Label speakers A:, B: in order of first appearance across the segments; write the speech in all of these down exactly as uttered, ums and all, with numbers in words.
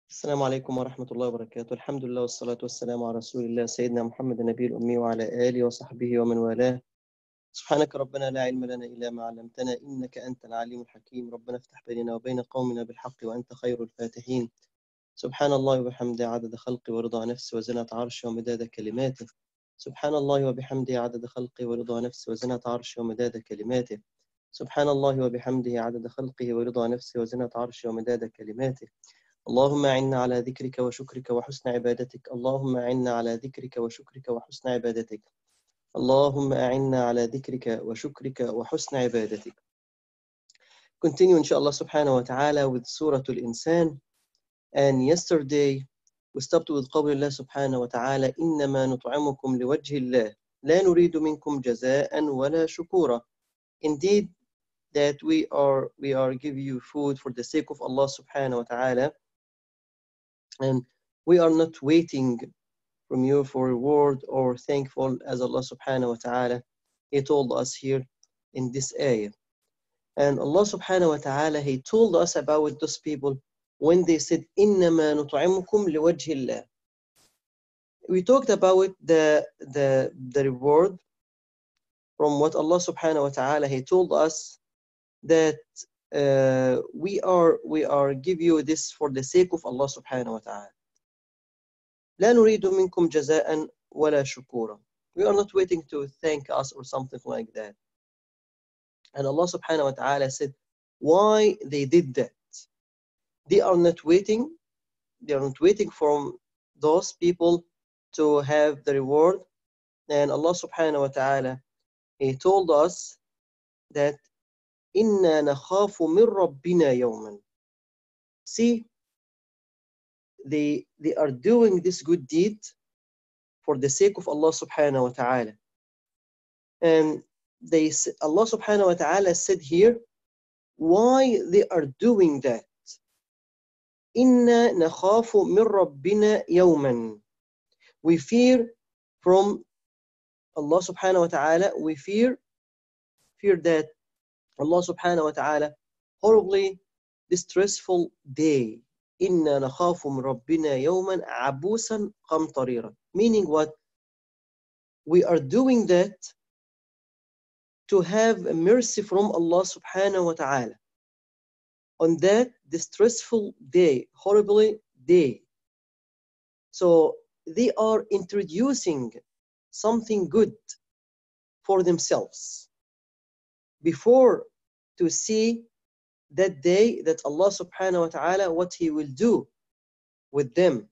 A: السلام عليكم ورحمة الله وبركاته. الحمد لله والصلاة والسلام على رسول الله سيدنا محمد النبي الأمي وعلى آله وصحبه ومن والاه. سبحانك ربنا لا علم لنا إلا ما علمتنا إنك أنت العليم الحكيم. ربنا افتح بيننا وبين قومنا بالحق وأنت خير الفاتحين. سبحان الله وبحمده عدد خلقه ورضا نفسه وزنة عرشه ومداد كلماته. سبحان الله وبحمده عدد خلقه ورضا نفسه وزنة عرشه ومداد كلماته. سبحان الله وبحمده عدد خلقه ورضا نفسه وزنة عرشه ومداد كلماته. اللهم أعنا على ذكرك وشكرك وحسن عبادتك. اللهم أعنا على ذكرك وشكرك وحسن عبادتك. اللهم أعنا على ذكرك وشكرك وحسن عبادتك. Continue inshallah subhanahu wa ta'ala with Surah Al-Insan. And yesterday we stopped with قول الله سبحانه وتعالى إنما نطعمكم لوجه الله لا نريد منكم جزاء ولا شكورا. Indeed that we are we are give you food for the sake of Allah subhanahu wa ta'ala, and we are not waiting from you for reward or thankful, as Allah subhanahu wa ta'ala He told us here in this ayah. And Allah subhanahu wa ta'ala He told us about those people when they said إنما نطعمكم لوجه الله. We talked about the the the reward from what Allah subhanahu wa ta'ala He told us that uh, we are we are give you this for the sake of Allah subhanahu wa ta'ala. لا نريد منكم جزاء ولا شكورا. We are not waiting to thank us or something like that. And Allah subhanahu wa ta'ala said why they did that. They are not waiting, they are not waiting from those people to have the reward. And Allah subhanahu wa ta'ala He told us that إِنَّا نَخَافُ مِنْ رَبِّنَا يَوْمًا. See, they, they are doing this good deed for the sake of Allah subhanahu wa ta'ala. And they Allah subhanahu wa ta'ala said here why they are doing that. إِنَّا نَخَافُ مِنْ رَبِّنَا يَوْمًا. We fear from Allah subhanahu wa ta'ala, we fear fear that Allah subhanahu wa ta'ala horribly distressful day. إِنَّا نَخَافُ مِنْ رَبِّنَا يَوْمًا عَبُوسًا قَمْطَرِيرًا. Meaning what? We are doing that to have mercy from Allah subhanahu wa ta'ala on that distressful day, horribly day. So they are introducing something good for themselves before to see that day that Allah subhanahu wa ta'ala what He will do with them.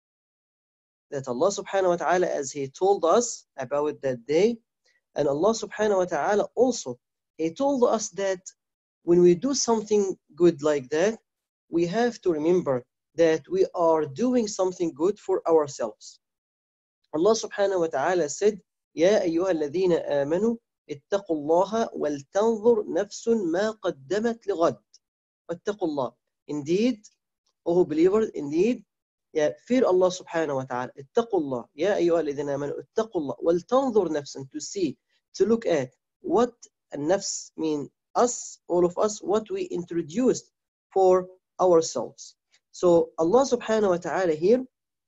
A: That Allah subhanahu wa ta'ala, as He told us about that day, and Allah subhanahu wa ta'ala also He told us that when we do something good like that, we have to remember that we are doing something good for ourselves. Allah subhanahu wa ta'ala said يا أيها الذين آمنوا اتقوا الله ولتنظر نفس ما قدمت لغد واتقوا الله. Indeed, O believers, indeed, yeah, fear Allah subhanahu wa ta'ala. اتقوا الله يا أيها الذين آمنوا اتقوا الله ولتنظر نفس, to see, to look at what النفس mean, us, all of us, what we introduced for ourselves. So Allah subhanahu wa ta'ala here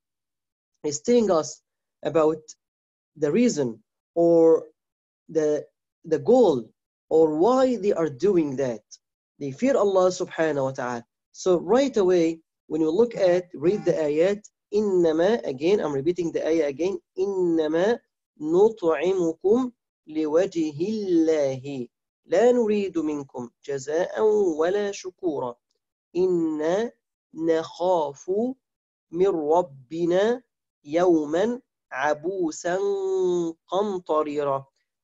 A: is telling us about the reason or the the goal or why they are doing that. They fear Allah subhanahu wa ta'ala. So right away when you look at, read the ayat, إنما, again I'm repeating the ayah again, إنما نطعمكم لوجه الله لا نريد منكم جزاء ولا شكورا إنا نخاف من ربنا يوما عبوسا قمطريرا.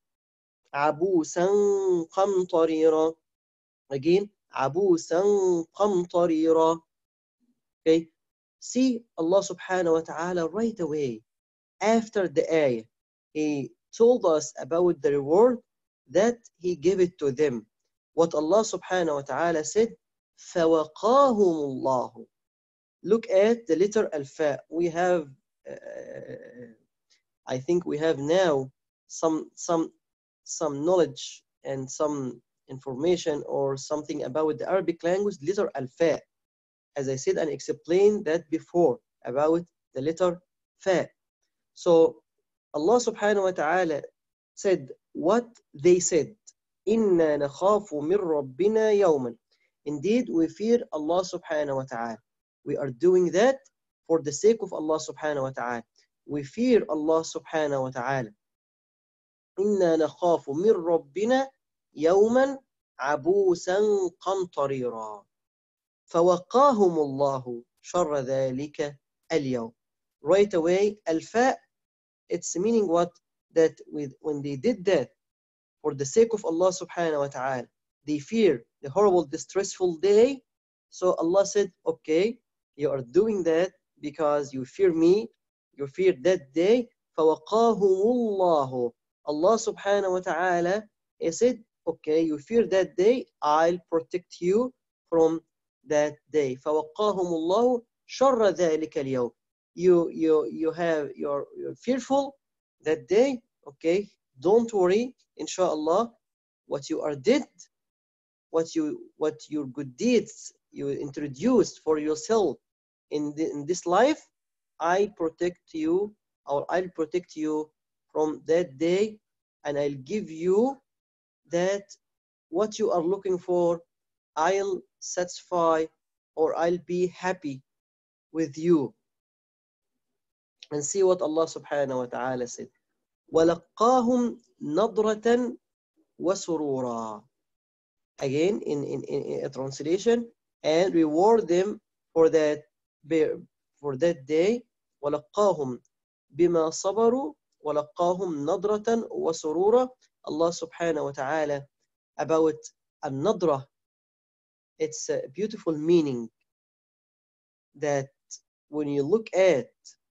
A: عبوسا قمطريرا. Again, عبوسا قمطريرا. Okay, see Allah subhanahu wa ta'ala right away after the ayah He told us about the reward that He gave it to them. What Allah subhanahu wa ta'ala said فَوَقَاهُمُ اللَّهُ. Look at the letter Al-Fa. We have uh, I think we have now some some some knowledge and some information or something about the Arabic language, letter Al-Fa. as I said and explained that before about the letter Fa. So Allah subhanahu wa ta'ala said what they said. إِنَّا نَخَافُ مِنْ رَبِّنَا يَوْمًا. Indeed, we fear Allah subhanahu wa ta'ala. We are doing that for the sake of Allah subhanahu wa ta'ala. We fear Allah subhanahu wa ta'ala. إِنَّا نَخَافُ مِنْ رَبِّنَا يَوْمًا عَبُوسًا قَمْطَرِيرًا فَوَقَاهُمُ اللَّهُ شَرَّ ذَلِكَ الْيَوْمِ. Right away, al-fa, it's meaning what? That with, when they did that for the sake of Allah subhanahu wa ta'ala, they fear the horrible, distressful day. So Allah said, okay, you are doing that because you fear me, you fear that day. فَوَقَاهُمُ اللَّهُ. Allah subhanahu wa ta'ala, He said, okay, you fear that day, I'll protect you from that day. فَوَقَاهُمُ اللَّهُ شَرَّ ذَلِكَ الْيَوْمِ. You, you, you have, you're, you're fearful that day, okay, don't worry, inshallah, what you are did, what you, what your good deeds you introduced for yourself in, the, in this life, I protect you, or I'll protect you from that day, and I'll give you that what you are looking for, I'll satisfy, or I'll be happy with you. And see what Allah subhanahu wa ta'ala said. وَلَقَّاهُمْ نَضْرَةً وَسُرُورًا. Again, in, in, in a translation, and reward them for that, for that day. وَلَقَّاهُمْ بِمَا صَبَرُوا وَلَقَّاهُمْ نَضْرَةً وَسُرُورًا. Allah subhanahu wa ta'ala about an-nadra, it's a beautiful meaning that when you look at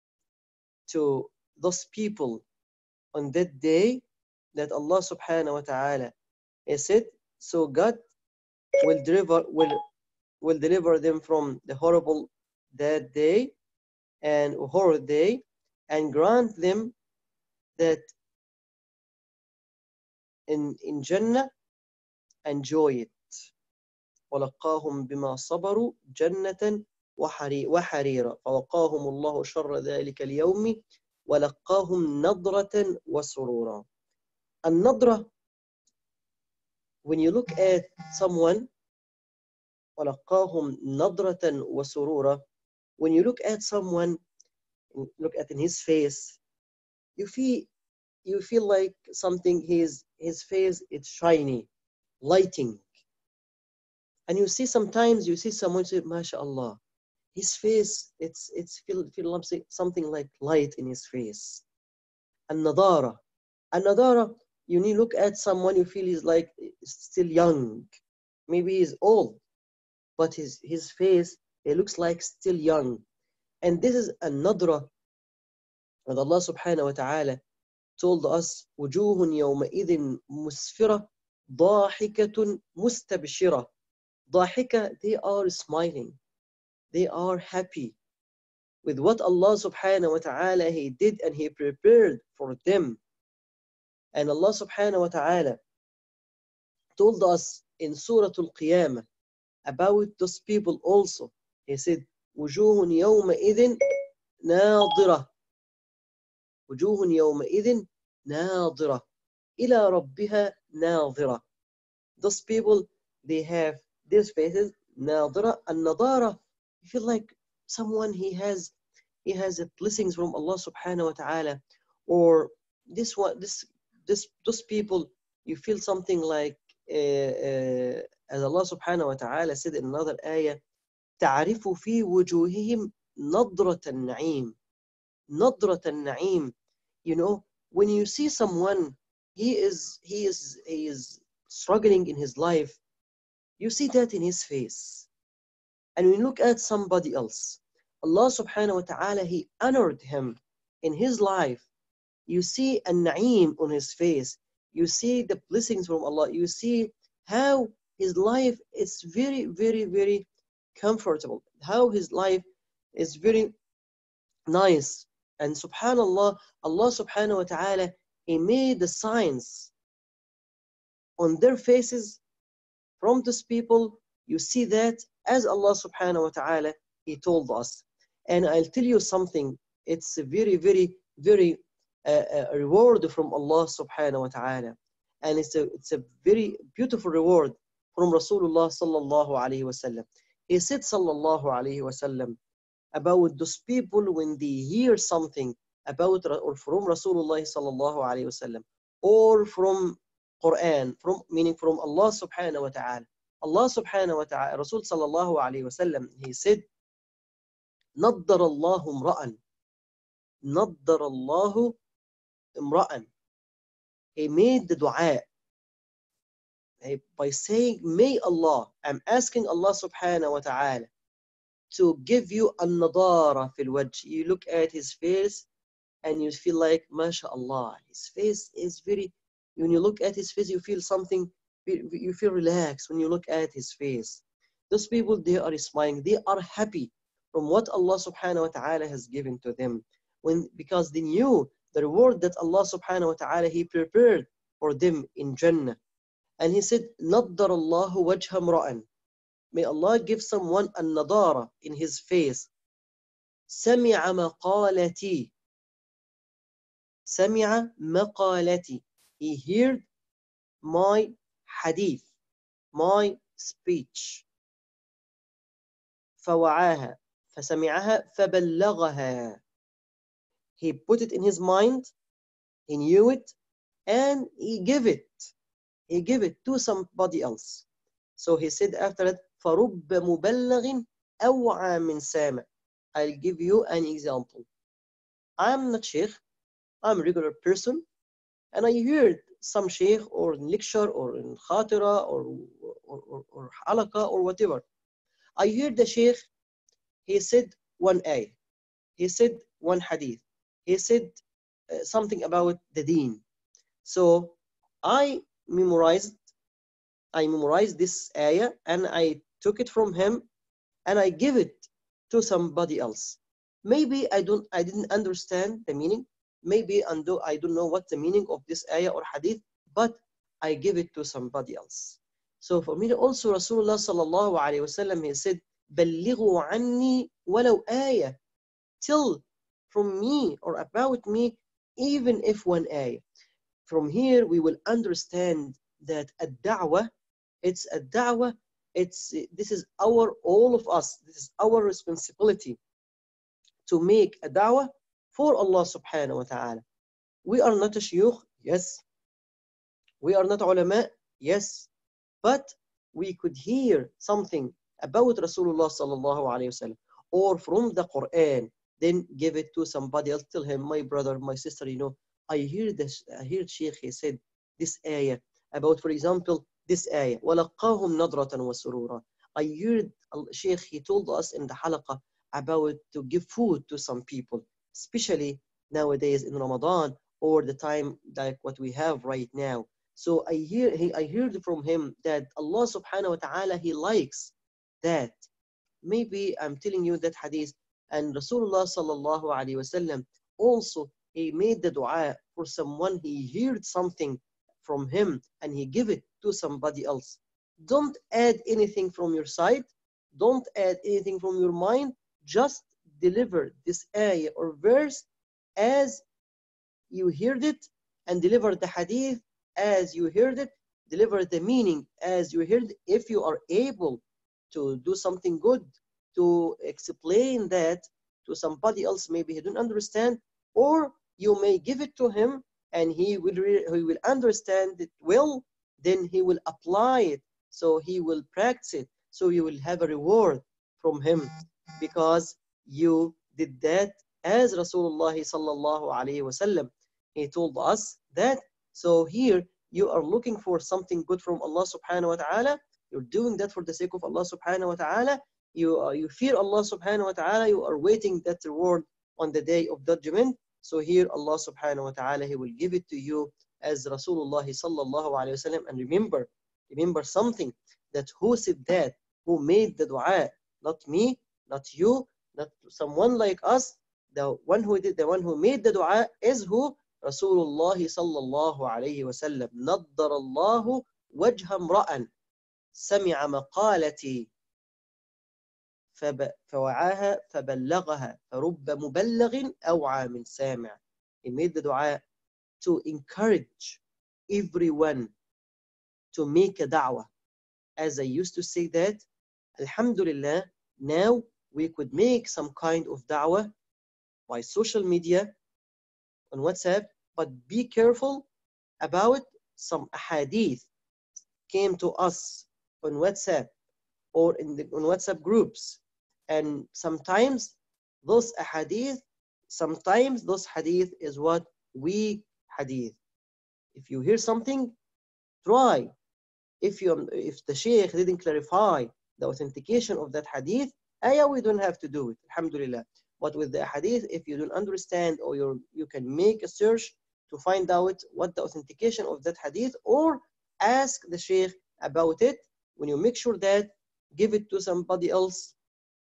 A: to those people on that day that Allah subhanahu wa ta'ala has said, so God will deliver will will deliver them from the horrible that day and horror day, and grant them that in in Jannah enjoy it. وَلَقَّاهُمْ بِمَا صَبَرُوا جَنَّةً وَحَرِيرًا فَوَقَاهُمُ اللَّهُ شَرَّ ذَلِكَ الْيَوْمِ وَلَقَّاهُمْ نَضْرَةً وَسُرُورًا. النضرة, when you look at someone, وَلَقَّاهُمْ نَضْرَةً وَسُرُورًا, when you look at someone, look at in his face, you feel you feel like something, his his face, it's shiny, lighting. And you see sometimes you see someone say, MashaAllah, his face, it's it's feel feel something like light in his face. An-nadara. An-nadara, you need to look at someone, you feel he's like still young. Maybe he's old, but his, his face, it looks like still young. And this is an-nadra that Allah subhanahu wa ta'ala told us, وُجُوهٌ يَوْمَئِذٍ مُسْفِرَةٌ ضَاحِكَةٌ مُسْتَبْشِرَةٌ. ضاحكة, they are smiling. They are happy with what Allah subhanahu wa ta'ala He did and He prepared for them. And Allah subhanahu wa ta'ala told us in Surah Al-Qiyamah about those people also. He said, وُجُوهٌ يَوْمَئِذٍ نَاظِرَةٌ وُجُوهٌ يَوْمَئِذٍ نَاظِرَةٌ إِلَى رَبِّهَا نَاظِرَةٌ. Those people, they have these faces, ناظرة. النضارة, you feel like someone he has he has blessings from Allah subhanahu wa ta'ala, or this one this this those people, you feel something like uh, uh, as Allah subhanahu wa ta'ala said in another ayah, تعرف في وجوههم نضرة النعيم. نضرة النعيم. You know, when you see someone, he is he is he is struggling in his life, you see that in his face. And when you look at somebody else, Allah subhanahu wa ta'ala, He honored him in his life. You see a na'im on his face. You see the blessings from Allah. You see how his life is very, very, very comfortable. How his life is very nice. And subhanallah, Allah subhanahu wa ta'ala, He made the signs on their faces from those people. You see that as Allah subhanahu wa ta'ala he told us. And I'll tell you something, it's a very, very, very uh, uh, reward from Allah subhanahu wa ta'ala. And it's a, it's a very beautiful reward from Rasulullah sallallahu alayhi wa sallam. He said sallallahu alayhi wa sallam about those people when they hear something about or from Rasulullah sallallahu alayhi wa sallam, or from Quran, from meaning from Allah subhanahu wa ta'ala. Allah subhanahu wa ta'ala, Rasul sallallahu alayhi wa sallam, he said, نَضَّرَ اللَّهُ امْرَأً نَضَّرَ اللَّهُ امْرَأً. He made the dua by saying, may Allah, I'm asking Allah subhanahu wa ta'ala to give you a nadara fil wajh. You look at his face and you feel like, mashallah, his face is very, when you look at his face, you feel something, you feel relaxed when you look at his face. Those people, they are smiling, they are happy from what Allah subhanahu wa ta'ala has given to them. When, because they knew the reward that Allah subhanahu wa ta'ala, he prepared for them in Jannah. And he said, نَضَّرَ اللَّهُ وَجْهَ امْرَأً. May Allah give someone a nadara in his face. سَمِعَ مَقَالَتِي. سَمِعَ مَقَالَتِي. He heard my hadith, my speech. فَوَعَاهَا. فَسَمِعَهَا فَبَلَّغَهَا. He put it in his mind, he knew it, and he gave it. He gave it to somebody else. So he said after that, فَرُبَّ مُبَلَّغٍ أَوْعَى مِنْ سَامِعٍ. I'll give you an example. I'm not sheikh, I'm a regular person, and I heard some sheikh or in lecture or in khatira or, or, or, or halaqa or whatever. I heard the sheikh, he said one ayah, he said one hadith, he said uh, something about the deen. So I memorized, I memorized this ayah and I took it from him and I give it to somebody else. Maybe I don't, I didn't understand the meaning. Maybe I don't know what the meaning of this ayah or hadith, but I give it to somebody else. So for me also, Rasulullah sallallahu alayhi wa sallam, he said, بَلِّغُوا عَنِّي وَلَوْ آيَةً. Tell from me or about me, even if one ayah. From here, we will understand that a da'wah, it's a da'wah, it's, this is our, all of us, this is our responsibility to make a da'wah for Allah subhanahu wa ta'ala. We are not a shuyukh, yes. We are not ulama, yes. But we could hear something about Rasulullah sallallahu alayhi wa sallam, or from the Quran, then give it to somebody else. Tell him, my brother, my sister, you know, I hear this, I heard Sheikh, he said this ayah about, for example, this ayah, وَلَقَّاهُمْ نَضْرَةً وَسُرُورًا. I heard Sheikh, he told us in the halaqa about to give food to some people, especially nowadays in Ramadan or the time like what we have right now. So I hear, he, I heard from him that Allah subhanahu wa ta'ala, he likes that. Maybe I'm telling you that hadith, and Rasulullah sallallahu alayhi wa sallam also, he made the dua for someone, he heard something from him and he give it to somebody else. Don't add anything from your side, don't add anything from your mind, just deliver this ayah or verse as you heard it, and deliver the hadith as you heard it, deliver the meaning as you heard it. If you are able to do something good, to explain that to somebody else, maybe he don't understand, or you may give it to him and he will, he will understand it well, then he will apply it, so he will practice it, so you will have a reward from him because you did that as Rasulullah sallallahu alayhi wa sallam, he told us that. So here you are looking for something good from Allah subhanahu wa ta'ala, you're doing that for the sake of Allah subhanahu wa ta'ala, you, uh, you fear Allah subhanahu wa ta'ala, you are waiting that reward on the day of judgment. So here Allah subhanahu wa ta'ala, he will give it to you as Rasulullah sallallahu alayhi wa sallam. And remember, remember something, that who said that, who made the dua, not me, not you, not someone like us. The one who did, the one who made the dua is who? Rasulullah sallallahu alayhi wa sallam. نَضَّرَ اللَّهُ وَجْهَ امْرَأً سَمِعَ مَقَالَتِي فوعاها فبلغها فرب مبلغ أوعى من سامع. He made the dua to encourage everyone to make a da'wah. As I used to say that, Alhamdulillah, now we could make some kind of da'wah by social media on WhatsApp, but be careful about some ahadith came to us on WhatsApp or in the on WhatsApp groups, and sometimes those ahadith, sometimes those hadith is what weak hadith. If you hear something, try. If you if the Sheikh didn't clarify the authentication of that hadith, ayah, we don't have to do it, alhamdulillah. But with the hadith, if you don't understand, or you you can make a search to find out what the authentication of that hadith, or ask the Sheikh about it. When you make sure that, give it to somebody else,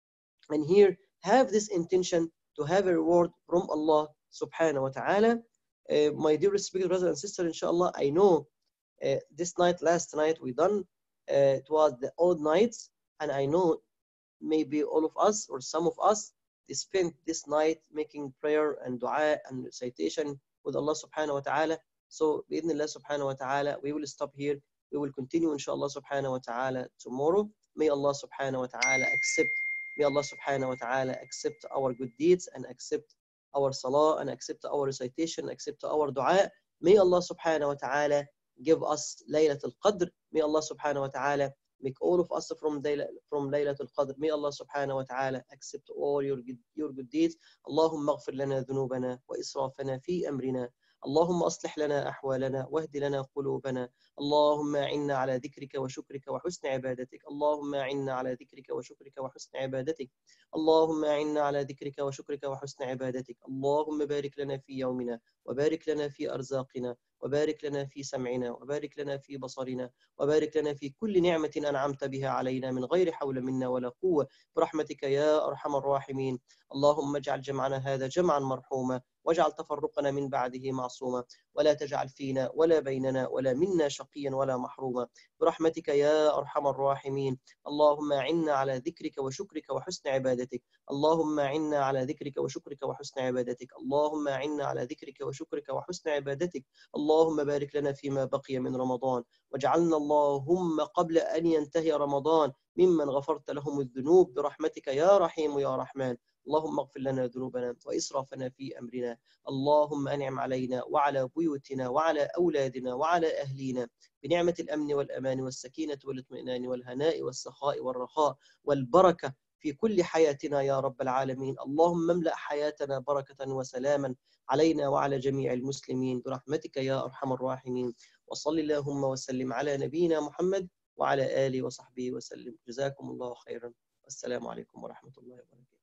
A: and here have this intention to have a reward from Allah subhanahu wa ta'ala. Uh, my dear respected brothers and sisters, inshallah, I know uh, this night, last night we done, uh, it was the odd nights, and I know maybe all of us or some of us, they spent this night making prayer and dua and recitation with Allah subhanahu wa ta'ala. So, bi'idhnillah subhanahu wa ta'ala, we will stop here. We will continue, inshallah subhanahu wa ta'ala, tomorrow. May Allah subhanahu wa ta'ala accept, may Allah subhanahu wa ta'ala accept our good deeds and accept our salah and accept our recitation, accept our dua. May Allah subhanahu wa ta'ala give us Laylatul Qadr. May Allah subhanahu wa ta'ala make all of us from from Laylatul Qadr. May Allah subhanahu wa ta'ala accept all your good, your good deeds. Allahumma اغفر لنا ذنوبنا وإسرافنا في أمرنا. اللهم أصلح لنا أحوالنا واهد لنا قلوبنا. اللهم أعنا على ذكرك وشكرك وحسن عبادتك. اللهم أعنا على ذكرك وشكرك وحسن عبادتك. اللهم أعنا على ذكرك وشكرك وحسن عبادتك. اللهم بارك لنا في يومنا وبارك لنا في أرزاقنا وبارك لنا في سمعنا وبارك لنا في بصرنا وبارك لنا في كل نعمة أنعمت بها علينا من غير حول منا ولا قوة برحمتك يا أرحم الراحمين. اللهم اجعل جمعنا هذا جمعا مرحوما واجعل تفرقنا من بعده معصوما ولا تجعل فينا ولا بيننا ولا منا شقيا ولا محروما برحمتك يا أرحم الراحمين. اللهم أعنا على ذكرك وشكرك وحسن عبادتك. اللهم أعنا على ذكرك وشكرك وحسن عبادتك. اللهم أعنا على ذكرك وشكرك وحسن عبادتك. اللهم بارك لنا فيما بقي من رمضان واجعلنا اللهم قبل أن ينتهي رمضان ممن غفرت لهم الذنوب برحمتك يا رحيم يا رحمن. اللهم اغفر لنا ذنوبنا وإسرافنا في أمرنا. اللهم أنعم علينا وعلى بيوتنا وعلى أولادنا وعلى أهلينا بنعمة الأمن والأمان والسكينة والاطمئنان والهناء والسخاء والرخاء والبركة في كل حياتنا يا رب العالمين. اللهم املأ حياتنا بركة وسلاما علينا وعلى جميع المسلمين برحمتك يا أرحم الراحمين. وصل اللهم وسلم على نبينا محمد وعلى آله وصحبه وسلم. جزاكم الله خيرا. والسلام عليكم ورحمة الله وبركاته.